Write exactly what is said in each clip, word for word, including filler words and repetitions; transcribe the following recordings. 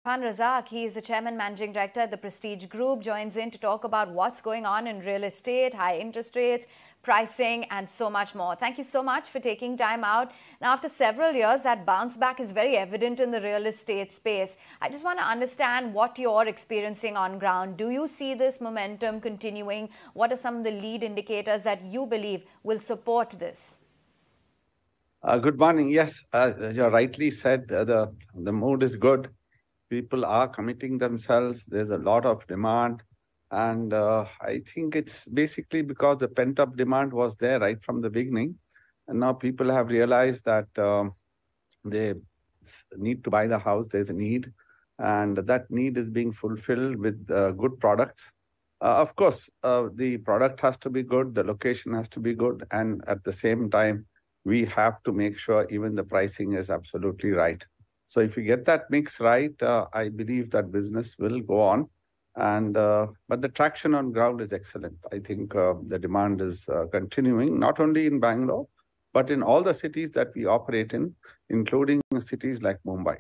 Irfan Razack, he is the Chairman Managing Director at the Prestige Group, joins in to talk about what's going on in real estate, high interest rates, pricing and so much more. Thank you so much for taking time out. Now, after several years, that bounce back is very evident in the real estate space. I just want to understand what you're experiencing on ground. Do you see this momentum continuing? What are some of the lead indicators that you believe will support this? Uh, good morning. Yes, uh, you rightly said uh, the, the mood is good. People are committing themselves. There's a lot of demand. And uh, I think it's basically because the pent-up demand was there right from the beginning. And now people have realized that um, they need to buy the house. There's a need. And that need is being fulfilled with uh, good products. Uh, of course, uh, the product has to be good. The location has to be good. And at the same time, we have to make sure even the pricing is absolutely right. So if you get that mix right, uh, I believe that business will go on. And uh, but the traction on ground is excellent. I think uh, the demand is uh, continuing, not only in Bangalore, but in all the cities that we operate in, including cities like Mumbai.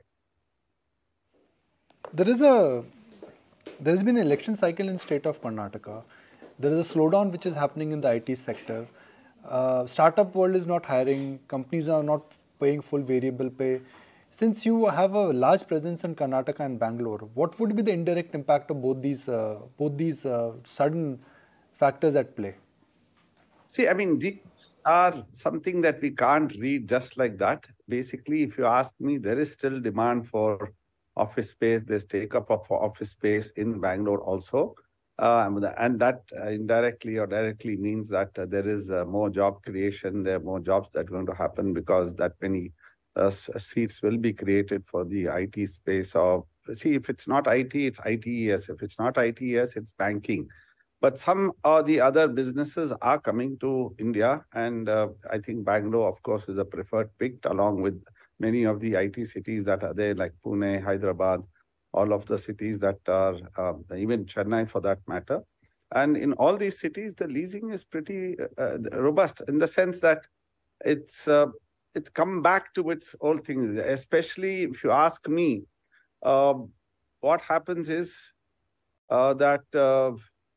There is a there has been an election cycle in state of Karnataka. There is a slowdown which is happening in the I T sector. Uh, startup world is not hiring. Companies are not paying full variable pay. Since you have a large presence in Karnataka and Bangalore, what would be the indirect impact of both these uh, both these uh, sudden factors at play? See, I mean, these are something that we can't read just like that. Basically, if you ask me, there is still demand for office space. There's take-up of office space in Bangalore also. Uh, and that uh, indirectly or directly means that uh, there is uh, more job creation. There are more jobs that are going to happen because that many uh, seats will be created for the I T space. Or see, if it's not I T, it's I T E S. If it's not I T E S, it's banking. But some of the other businesses are coming to India. And uh, I think Bangalore, of course, is a preferred pick along with many of the I T cities that are there like Pune, Hyderabad, all of the cities that are, uh, even Chennai for that matter. And in all these cities, the leasing is pretty uh, robust in the sense that it's uh, it's come back to its old things. Especially if you ask me, uh, what happens is uh, that uh,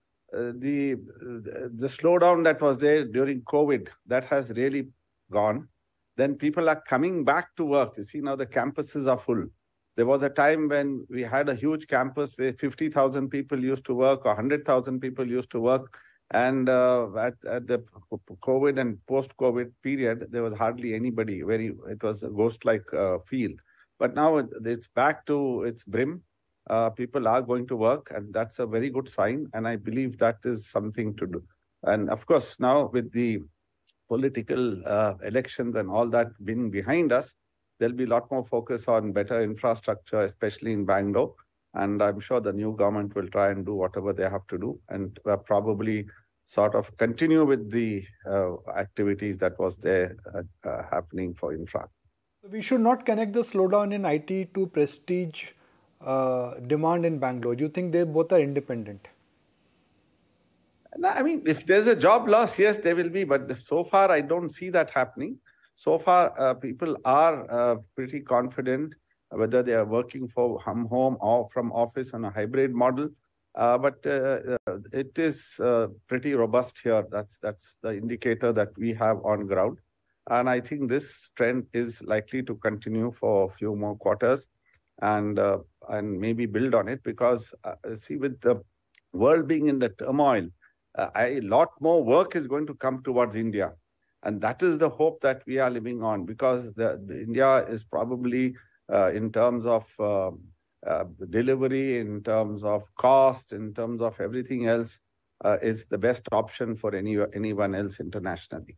the, the slowdown that was there during COVID, that has really gone. Then people are coming back to work. You see, now the campuses are full. There was a time when we had a huge campus where fifty thousand people used to work or one hundred thousand people used to work. And uh, at, at the COVID and post-COVID period, there was hardly anybody. Very, it was a ghost-like uh, field. But now it's back to its brim. Uh, people are going to work, and that's a very good sign. And I believe that is something to do. And of course, now with the political uh, elections and all that being behind us, there'll be a lot more focus on better infrastructure, especially in Bangalore. And I'm sure the new government will try and do whatever they have to do and uh, probably sort of continue with the uh, activities that was there uh, uh, happening for infra. So we should not connect the slowdown in I T to prestige uh, demand in Bangalore. Do you think they both are independent? No, I mean, if there's a job loss, yes, there will be. But so far, I don't see that happening. So far, uh, people are uh, pretty confident whether they are working from home or from office on a hybrid model. Uh, but uh, uh, it is uh, pretty robust here. That's that's the indicator that we have on ground. And I think this trend is likely to continue for a few more quarters and, uh, and maybe build on it because, uh, see, with the world being in the turmoil, uh, a lot more work is going to come towards India. And that is the hope that we are living on because the, the India is probably uh, in terms of uh, uh, delivery, in terms of cost, in terms of everything else, uh, is the best option for any, anyone else internationally.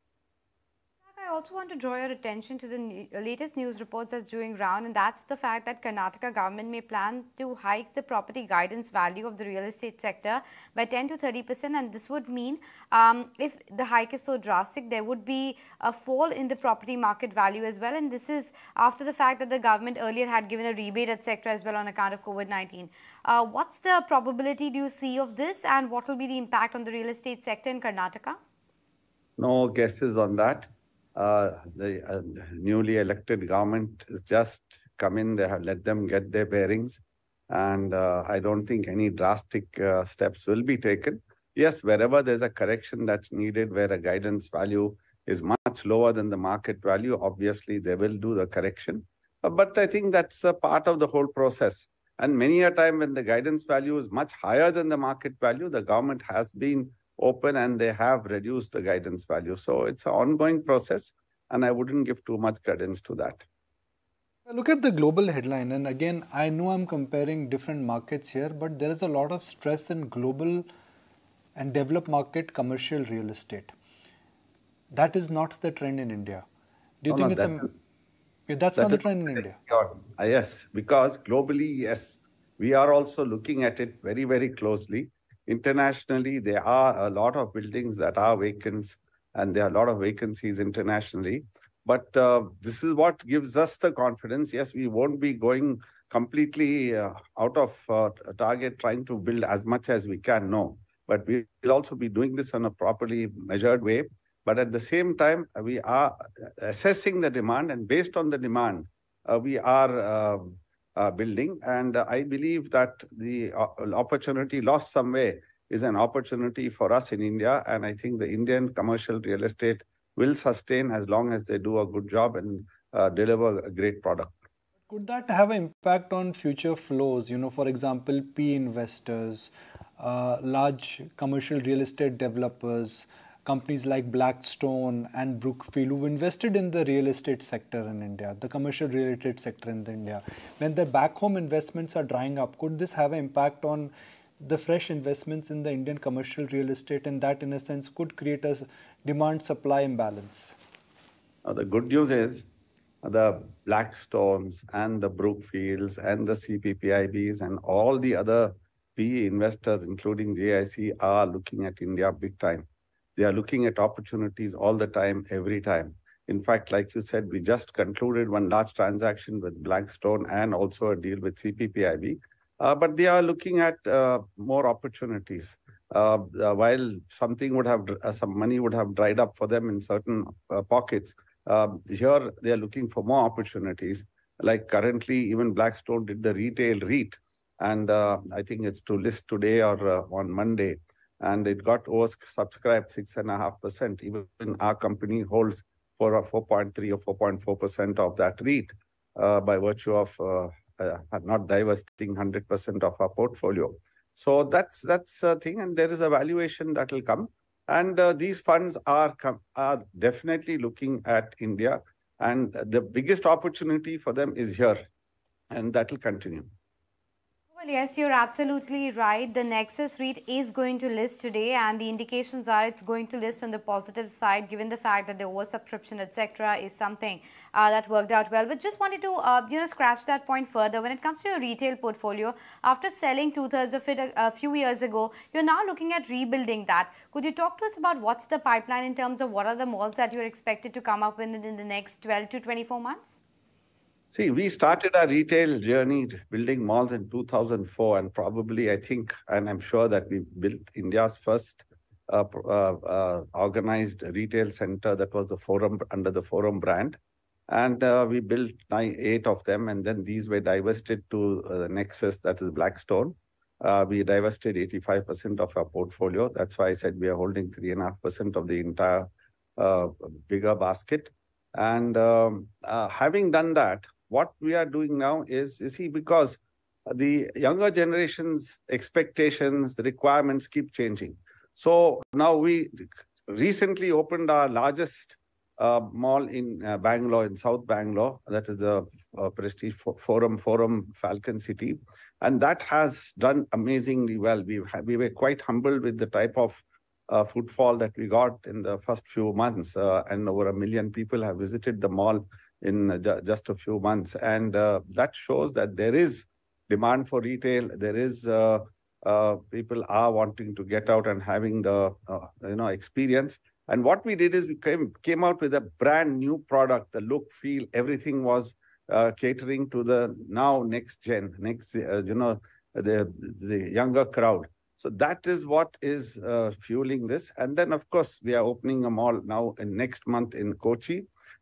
I also want to draw your attention to the latest news reports that's doing round, and that's the fact that Karnataka government may plan to hike the property guidance value of the real estate sector by ten to thirty percent, and this would mean um, if the hike is so drastic, there would be a fall in the property market value as well, and this is after the fact that the government earlier had given a rebate et cetera as well on account of COVID nineteen. Uh, what's the probability do you see of this, and what will be the impact on the real estate sector in Karnataka? No guesses on that. Uh, the uh, newly elected government is just come in, they have let them get their bearings. And uh, I don't think any drastic uh, steps will be taken. Yes, wherever there's a correction that's needed, where a guidance value is much lower than the market value, obviously they will do the correction. Uh, but I think that's a part of the whole process. And many a time when the guidance value is much higher than the market value, the government has been open and they have reduced the guidance value. So it's an ongoing process, and I wouldn't give too much credence to that. Look at the global headline, and again, I know I'm comparing different markets here, but there is a lot of stress in global and developed market commercial real estate. That is not the trend in India. Do you No, think no, it's that a... Yeah, that's that not the is trend in very India. odd. Uh, Yes, because globally, yes, we are also looking at it very, very closely. Internationally, there are a lot of buildings that are vacant, and there are a lot of vacancies internationally. But uh, this is what gives us the confidence. Yes, we won't be going completely uh, out of uh, target trying to build as much as we can, no. But we will also be doing this in a properly measured way. But at the same time, uh, we are assessing the demand, and based on the demand, uh, we are uh, uh, building. And uh, I believe that the uh, opportunity lost somewhere is an opportunity for us in India. And I think the Indian commercial real estate will sustain as long as they do a good job and uh, deliver a great product. Could that have an impact on future flows? You know, for example, P investors, uh, large commercial real estate developers, companies like Blackstone and Brookfield who invested in the real estate sector in India, the commercial real estate sector in India. When their back home investments are drying up, could this have an impact on the fresh investments in the Indian commercial real estate, and that in a sense could create a demand-supply imbalance? Uh, the good news is the Blackstones and the Brookfields and the C P P I Bs and all the other P E investors, including J I C, are looking at India big time. They are looking at opportunities all the time, every time. In fact, like you said, we just concluded one large transaction with Blackstone and also a deal with C P P I B. Uh, but they are looking at uh, more opportunities. Uh, uh, while something would have, uh, some money would have dried up for them in certain uh, pockets, uh, here they are looking for more opportunities. Like currently, even Blackstone did the retail REIT, and uh, I think it's to list today or uh, on Monday, and it got oversubscribed six and a half percent. Even our company holds for a four point three or four point four percent of that REIT uh, by virtue of uh, uh, not divesting one hundred percent of our portfolio. So that's that's a thing, and there is a valuation that will come. And uh, these funds are are definitely looking at India, and the biggest opportunity for them is here, and that will continue. Well, yes, you're absolutely right. The Nexus REIT is going to list today, and the indications are it's going to list on the positive side, given the fact that the oversubscription, et cetera, is something uh, that worked out well. But just wanted to, uh, you know, scratch that point further. When it comes to your retail portfolio, after selling two-thirds of it a, a few years ago, you're now looking at rebuilding that. Could you talk to us about what's the pipeline in terms of what are the malls that you're expected to come up with in the next twelve to twenty-four months? See, we started our retail journey building malls in two thousand four, and probably I think, and I'm sure that we built India's first uh, uh, uh, organized retail center that was the Forum, under the Forum brand. And uh, we built nine, eight of them, and then these were divested to uh, Nexus, that is Blackstone. Uh, we divested eighty-five percent of our portfolio. That's why I said we are holding three point five percent of the entire uh, bigger basket. And um, uh, having done that, what we are doing now is, you see, because the younger generation's expectations, the requirements keep changing. So now we recently opened our largest uh, mall in uh, Bangalore, in South Bangalore. That is the uh, Prestige Forum, Forum Falcon City. And that has done amazingly well. We, we were quite humbled with the type of uh, footfall that we got in the first few months. Uh, and over a million people have visited the mall in just a few months. And uh, that shows that there is demand for retail. There is, uh, uh, people are wanting to get out and having the, uh, you know, experience. And what we did is we came, came out with a brand new product. The look, feel, everything was uh, catering to the now next gen, next, uh, you know, the, the younger crowd. So that is what is uh, fueling this. And then, of course, we are opening a mall now in next month in Kochi.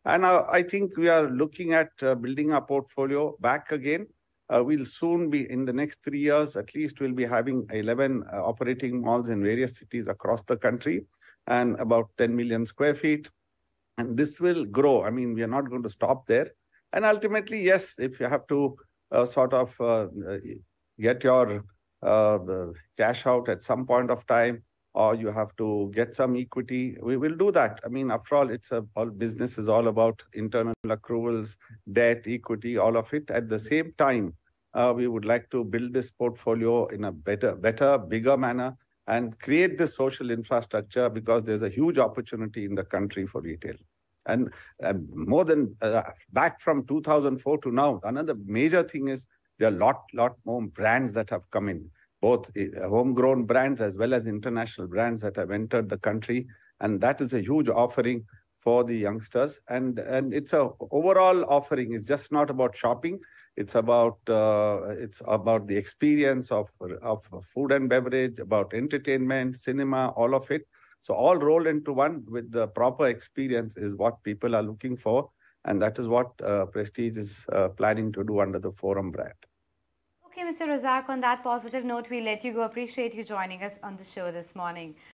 And uh, I think we are looking at uh, building our portfolio back again. Uh, we'll soon be, in the next three years, at least we'll be having eleven uh, operating malls in various cities across the country and about ten million square feet. And this will grow. I mean, we are not going to stop there. And ultimately, yes, if you have to uh, sort of uh, get your uh, cash out at some point of time, or you have to get some equity, we will do that. I mean, after all, it's a, all business is all about internal accruals, debt, equity, all of it. At the same time, uh, we would like to build this portfolio in a better, better, bigger manner and create this social infrastructure, because there's a huge opportunity in the country for retail. And uh, more than uh, back from two thousand four to now, another major thing is there are a lot, lot more brands that have come in, both homegrown brands as well as international brands that have entered the country. And that is a huge offering for the youngsters. And, and it's a overall offering. It's just not about shopping. It's about, uh, it's about the experience of, of food and beverage, about entertainment, cinema, all of it. So all rolled into one with the proper experience is what people are looking for. And that is what uh, Prestige is uh, planning to do under the Forum brand. Okay, Mister Razack, on that positive note, we let you go. Appreciate you joining us on the show this morning.